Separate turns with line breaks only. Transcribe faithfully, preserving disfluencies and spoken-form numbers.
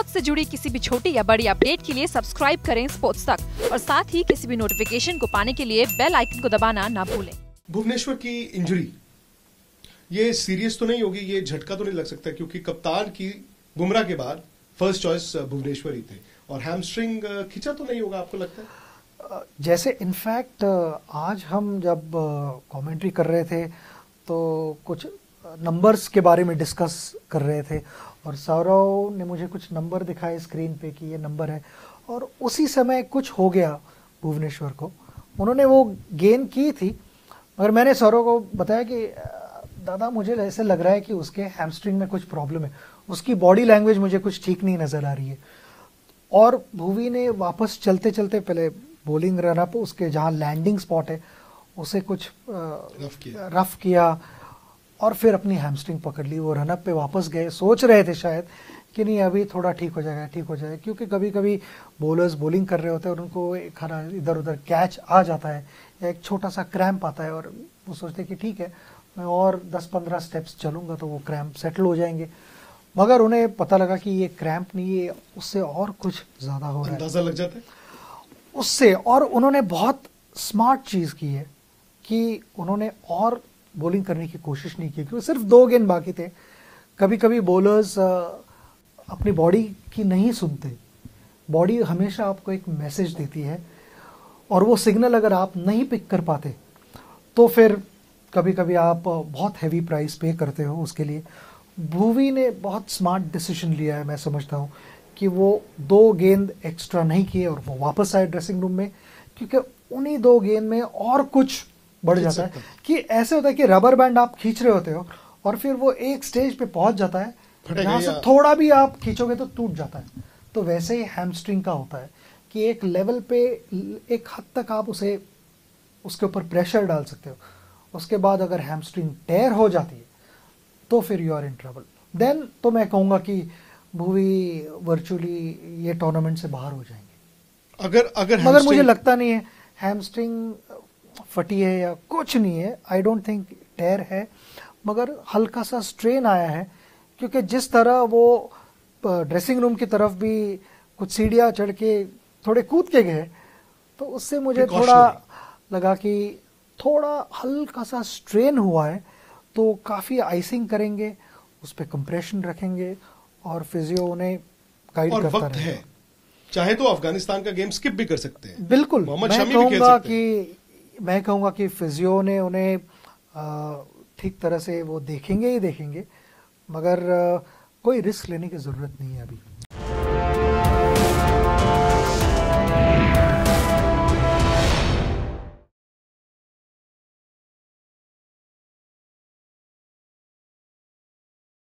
Sports से जुड़ी किसी भी छोटी या बड़ी अपडेट के लिए सब्सक्राइब करें स्पोर्ट्स तक और साथ ही किसी भी नोटिफिकेशन को पाने के लिए बेल आइकन को दबाना ना भूलें।
भुवनेश्वर की इंजरी ये सीरियस तो नहीं होगी, ये झटका तो नहीं लग सकता क्योंकि कप्तान की बुमराह के बाद फर्स्ट चॉइस भुवनेश्वर ही थे और हैमस्ट्रिंग खिंचा तो नहीं होगा आपको लगता है?
जैसे इनफैक्ट आज हम जब कमेंट्री कर रहे थे तो कुछ नंबर्स के बारे में डिस्कस कर रहे थे और सौरव ने मुझे कुछ नंबर दिखाए स्क्रीन पे कि ये नंबर है और उसी समय कुछ हो गया भुवनेश्वर को। उन्होंने वो गेन की थी मगर मैंने सौरव को बताया कि दादा मुझे ऐसे लग रहा है कि उसके हैमस्ट्रिंग में कुछ प्रॉब्लम है, उसकी बॉडी लैंग्वेज मुझे कुछ ठीक नहीं नज़र आ रही है। और भुवी ने वापस चलते चलते पहले बॉलिंग रन अप उसके जहाँ लैंडिंग स्पॉट है उसे कुछ रफ किया, रफ किया और फिर अपनी हैमस्ट्रिंग पकड़ ली। वो रनअप पे वापस गए, सोच रहे थे शायद कि नहीं अभी थोड़ा ठीक हो जाएगा ठीक हो जाएगा क्योंकि कभी कभी बॉलर्स बॉलिंग कर रहे होते हैं और उनको एक खाना इधर उधर कैच आ जाता है या एक छोटा सा क्रैम्प आता है और वो सोचते कि ठीक है मैं और दस पंद्रह स्टेप्स चलूँगा तो वो क्रैम्प सेटल हो जाएंगे। मगर उन्हें पता लगा कि ये क्रैम्प नहीं, ये उससे और कुछ ज़्यादा हो रहा है,
अंदाज़ा लग जाता है
उससे। और उन्होंने बहुत स्मार्ट चीज़ की है कि उन्होंने और बॉलिंग करने की कोशिश नहीं की क्योंकि सिर्फ दो गेंद बाकी थे। कभी कभी बॉलर्स अपनी बॉडी की नहीं सुनते, बॉडी हमेशा आपको एक मैसेज देती है और वो सिग्नल अगर आप नहीं पिक कर पाते तो फिर कभी कभी आप बहुत हैवी प्राइस पे करते हो उसके लिए। भुवी ने बहुत स्मार्ट डिसीजन लिया है, मैं समझता हूँ कि वो दो गेंद एक्स्ट्रा नहीं किए और वो वापस आए ड्रेसिंग रूम में क्योंकि उन्हीं दो गेंद में और कुछ बढ़ जाता है कि ऐसे होता है कि रबर बैंड आप खींच रहे होते हो और फिर वो एक स्टेज पे पहुंच जाता है जहाँ से थोड़ा भी आप खींचोगे तो टूट जाता है। तो वैसे ही हैमस्ट्रिंग का होता है कि एक लेवल पे एक हद तक आप उसे उसके ऊपर प्रेशर डाल सकते हो, उसके बाद अगर हैमस्ट्रिंग टेयर हो जाती है तो फिर you are in trouble. Then तो मैं कहूँगा कि भुवी वर्चुअली ये टूर्नामेंट से बाहर हो जाएंगे।
अगर अगर
मगर मुझे लगता नहीं है हैमस्ट्रिंग फटी है या कुछ नहीं है, आई डोंट थिंक टेयर है मगर हल्का सा स्ट्रेन आया है क्योंकि जिस तरह वो ड्रेसिंग रूम की तरफ भी कुछ सीढ़ियाँ चढ़ के थोड़े कूद के गए तो उससे मुझे थोड़ा लगा कि थोड़ा हल्का सा स्ट्रेन हुआ है। तो काफ़ी आइसिंग करेंगे, उस पर कंप्रेशन रखेंगे और फिजियो उन्हें गाइड करता
वक्त है, चाहे तो अफगानिस्तान का गेम स्किप भी कर सकते हैं।
बिल्कुल, मैं कहूँगा कि मैं कहूँगा कि फिजियो ने उन्हें ठीक तरह से वो देखेंगे ही देखेंगे मगर कोई रिस्क लेने की ज़रूरत नहीं है अभी।